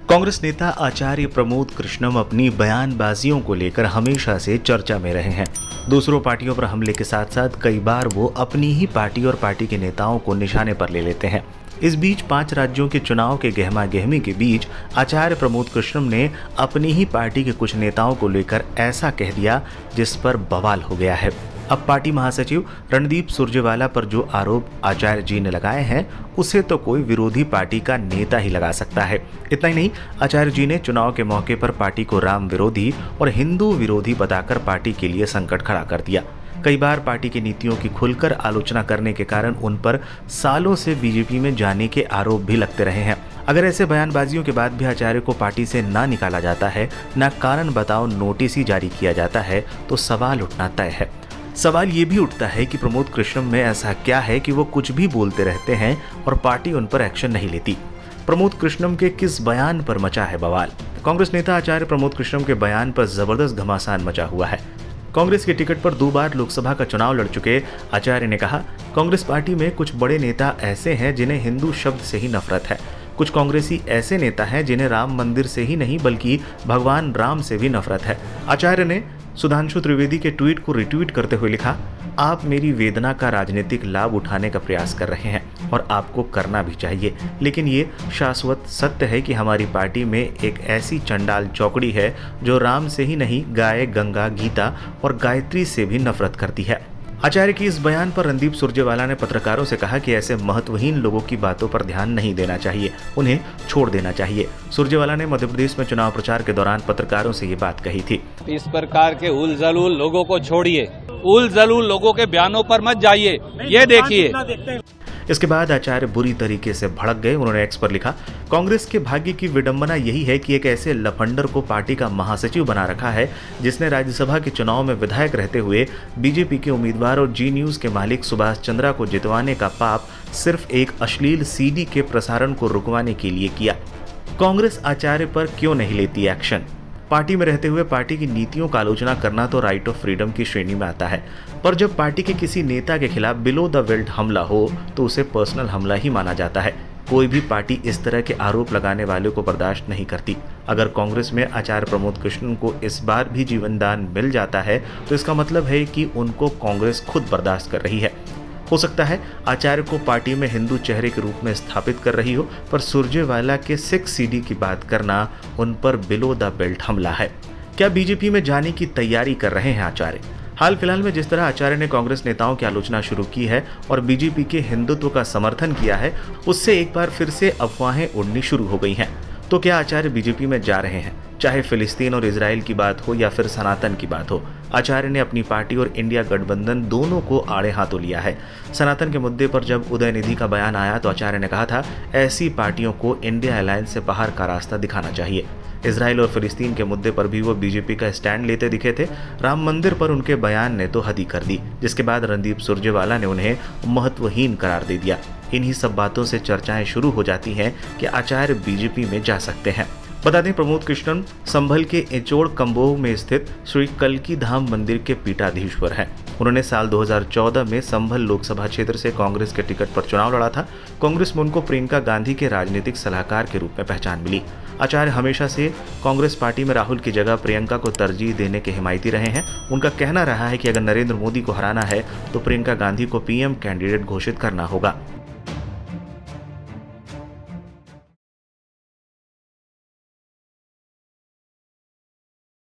कांग्रेस नेता आचार्य प्रमोद कृष्णम अपनी बयानबाजियों को लेकर हमेशा से चर्चा में रहे हैं। दूसरों पार्टियों पर हमले के साथ साथ कई बार वो अपनी ही पार्टी और पार्टी के नेताओं को निशाने पर ले लेते हैं। इस बीच 5 राज्यों के चुनाव के गहमा-गहमी के बीच आचार्य प्रमोद कृष्णम ने अपनी ही पार्टी के कुछ नेताओं को लेकर ऐसा कह दिया जिस पर बवाल हो गया है। अब पार्टी महासचिव रणदीप सुरजेवाला पर जो आरोप आचार्य जी ने लगाए हैं उसे तो कोई विरोधी पार्टी का नेता ही लगा सकता है। इतना ही नहीं, आचार्य जी ने चुनाव के मौके पर पार्टी को राम विरोधी और हिंदू विरोधी बताकर पार्टी के लिए संकट खड़ा कर दिया। कई बार पार्टी की नीतियों की खुलकर आलोचना करने के कारण उन पर सालों से बीजेपी में जाने के आरोप भी लगते रहे हैं। अगर ऐसे बयानबाजियों के बाद भी आचार्य को पार्टी से ना निकाला जाता है, ना कारण बताओ नोटिस ही जारी किया जाता है, तो सवाल उठना तय है। सवाल ये भी उठता है कि प्रमोद कृष्णम में ऐसा क्या है कि वो कुछ भी बोलते रहते हैं और पार्टी उन पर एक्शन नहीं लेती। प्रमोद कृष्णम के किस बयान पर मचा है बवाल? कांग्रेस नेता आचार्य प्रमोद कृष्णम के बयान पर जबरदस्त घमासान मचा हुआ है। कांग्रेस के टिकट पर 2 बार लोकसभा का चुनाव लड़ चुके आचार्य ने कहा, कांग्रेस पार्टी में कुछ बड़े नेता ऐसे हैं जिन्हें हिंदू शब्द से ही नफरत है। कुछ कांग्रेसी ऐसे नेता हैं जिन्हें राम मंदिर से ही नहीं बल्कि भगवान राम से भी नफरत है। आचार्य ने सुधांशु त्रिवेदी के ट्वीट को रिट्वीट करते हुए लिखा, आप मेरी वेदना का राजनीतिक लाभ उठाने का प्रयास कर रहे हैं और आपको करना भी चाहिए, लेकिन ये शाश्वत सत्य है कि हमारी पार्टी में एक ऐसी चंडाल चौकड़ी है जो राम से ही नहीं गाय, गंगा, गीता और गायत्री से भी नफरत करती है। आचार्य की इस बयान पर रणदीप सुरजेवाला ने पत्रकारों से कहा कि ऐसे महत्वहीन लोगों की बातों पर ध्यान नहीं देना चाहिए, उन्हें छोड़ देना चाहिए। सुरजेवाला ने मध्य प्रदेश में चुनाव प्रचार के दौरान पत्रकारों से ये बात कही थी। इस प्रकार के उल जलूल लोगों को छोड़िए, उल जलूल लोगों के बयानों पर मत जाइए, ये देखिए। इसके बाद आचार्य बुरी तरीके से भड़क गए। उन्होंने एक्स पर लिखा, कांग्रेस के भाग्य की विडंबना यही है कि एक ऐसे लफंडर को पार्टी का महासचिव बना रखा है जिसने राज्यसभा के चुनाव में विधायक रहते हुए बीजेपी के उम्मीदवार और जी न्यूज के मालिक सुभाष चंद्रा को जितवाने का पाप सिर्फ एक अश्लील सीडी के प्रसारण को रुकवाने के लिए किया। कांग्रेस आचार्य पर क्यों नहीं लेती एक्शन? पार्टी में रहते हुए पार्टी की नीतियों का आलोचना करना तो राइट ऑफ फ्रीडम की श्रेणी में आता है, पर जब पार्टी के किसी नेता के खिलाफ बिलो द बेल्ट हमला हो तो उसे पर्सनल हमला ही माना जाता है। कोई भी पार्टी इस तरह के आरोप लगाने वाले को बर्दाश्त नहीं करती। अगर कांग्रेस में आचार्य प्रमोद कृष्णन को इस बार भी जीवन दान मिल जाता है तो इसका मतलब है कि उनको कांग्रेस खुद बर्दाश्त कर रही है। हो सकता है आचार्य को पार्टी में हिंदू चेहरे के रूप में स्थापित कर रही हो, पर सुरजेवाला के 6 सीडी की बात करना उन पर बिलो द बेल्ट हमला है। क्या बीजेपी में जाने की तैयारी कर रहे हैं आचार्य? हाल फिलहाल में जिस तरह आचार्य ने कांग्रेस नेताओं की आलोचना शुरू की है और बीजेपी के हिंदुत्व का समर्थन किया है, उससे एक बार फिर से अफवाहें उड़नी शुरू हो गई हैं। तो क्या आचार्य बीजेपी में जा रहे हैं? चाहे फिलिस्तीन और इजराइल की बात हो या फिर सनातन की बात हो, आचार्य ने अपनी पार्टी और इंडिया गठबंधन दोनों को आड़े हाथों लिया है। सनातन के मुद्दे पर जब उदयनिधि का बयान आया तो आचार्य ने कहा था, ऐसी पार्टियों को इंडिया अलायंस से बाहर का रास्ता दिखाना चाहिए। इजराइल और फिलिस्तीन के मुद्दे पर भी वो बीजेपी का स्टैंड लेते दिखे थे। राम मंदिर पर उनके बयान ने तो हद ही कर दी, जिसके बाद रणदीप सुरजेवाला ने उन्हें महत्वहीन करार दे दिया। इन्हीं सब बातों से चर्चाएं शुरू हो जाती हैं कि आचार्य बीजेपी में जा सकते हैं। बता दें, प्रमोद कृष्णन संभल के एचोड़ कंबोह में स्थित श्री कल्की धाम मंदिर के पीठाधीश्वर हैं। उन्होंने साल 2014 में संभल लोकसभा क्षेत्र से कांग्रेस के टिकट पर चुनाव लड़ा था। कांग्रेस में उनको प्रियंका गांधी के राजनीतिक सलाहकार के रूप में पहचान मिली। आचार्य हमेशा से कांग्रेस पार्टी में राहुल की जगह प्रियंका को तरजीह देने के हिमायती रहे हैं। उनका कहना रहा है कि अगर नरेंद्र मोदी को हराना है तो प्रियंका गांधी को पीएम कैंडिडेट घोषित करना होगा।